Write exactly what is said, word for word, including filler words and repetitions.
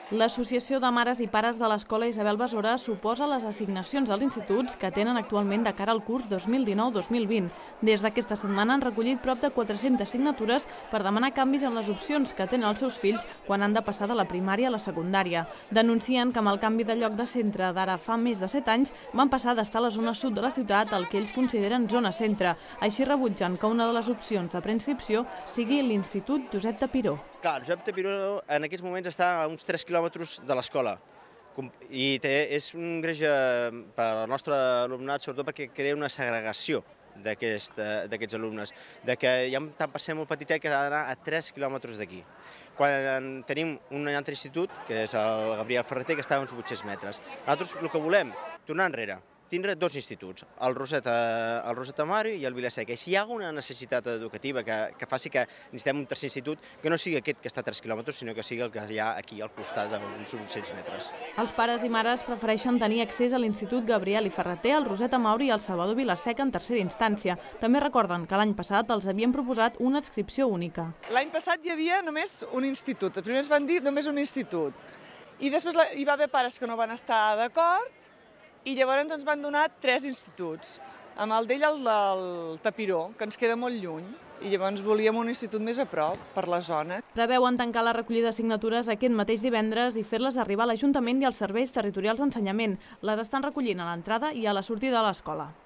L'Associació de Mares i Pares de l'Escola Isabel Besora suposa les assignacions dels instituts que tenen actualment de cara al curs dos mil dinou dos mil vint. Des d'aquesta setmana han recollit prop de quatre-centes signatures per demanar canvis en les opcions que tenen els seus fills quan han de passar de la primària a la secundària. Denuncien que amb el canvi de lloc de centre d'ara fa més de set anys van passar d'estar a la zona sud de la ciutat al que ells consideren zona centre. Així rebutgen que una de les opcions de preinscripció sigui l'Institut Josep Tapiró. Clar, Josep Tapiró en aquests moments està a uns tres quilòmetres de l'escola i té, és un greix per al nostre alumnat, sobretot perquè crea una segregació d'aquests alumnes, de que hi ha un tant per cent molt petitet que ha d'anar a tres quilòmetres d'aquí. Quan tenim un altre institut, que és el Gabriel Ferreter, que està a uns vuit-cents metres. Nosaltres el que volem, tornar enrere, tindre dos instituts, el Roseta, el Roseta Mare i el Vilaseca. I si hi ha alguna necessitat educativa que, que faci que necessitem un tercer institut, que no sigui aquest que està a tres quilòmetres, sinó que sigui el que hi ha aquí al costat d'uns vuit-cents metres. Els pares i mares prefereixen tenir accés a l'Institut Gabriel i Ferreter, el Roseta Mauri i el Salvador Vilaseca en tercera instància. També recorden que l'any passat els havien proposat una adscripció única. L'any passat hi havia només un institut. Primer es van dir només un institut. I després hi va haver pares que no van estar d'acord, i llavors ens van donar tres instituts, amb el d'ell el del Tapiró, que ens queda molt lluny, i llavors volíem un institut més a prop, per la zona. Preveuen tancar la recollida de signatures aquest mateix divendres i fer-les arribar a l'Ajuntament i als serveis territorials d'ensenyament. Les estan recollint a l'entrada i a la sortida de l'escola.